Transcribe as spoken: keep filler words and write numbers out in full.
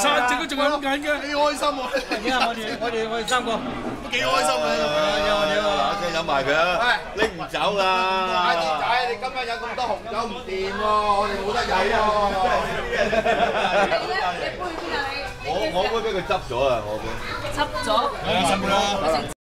散席都仲飲緊嘅， 幾開心喎！ 而家我哋我哋我哋三個都幾開心啊！ 嗱聲飲埋佢啊！拎唔走㗎。 阿志仔，你今日有咁多紅酒唔掂喎，我哋冇得飲喎。 你咧？你杯邊啊你？ 我我杯俾佢執咗啊！我杯。 執咗。 係啊，執咗啦。